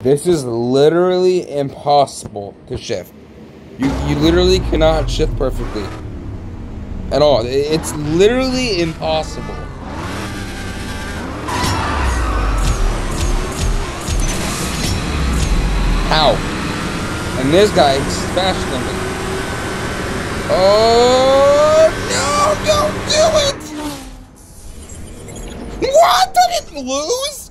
This is literally impossible to shift. You literally cannot shift perfectly. At all. It's literally impossible. How? And this guy is faster than me. Oh, no, don't do it! What? I didn't lose?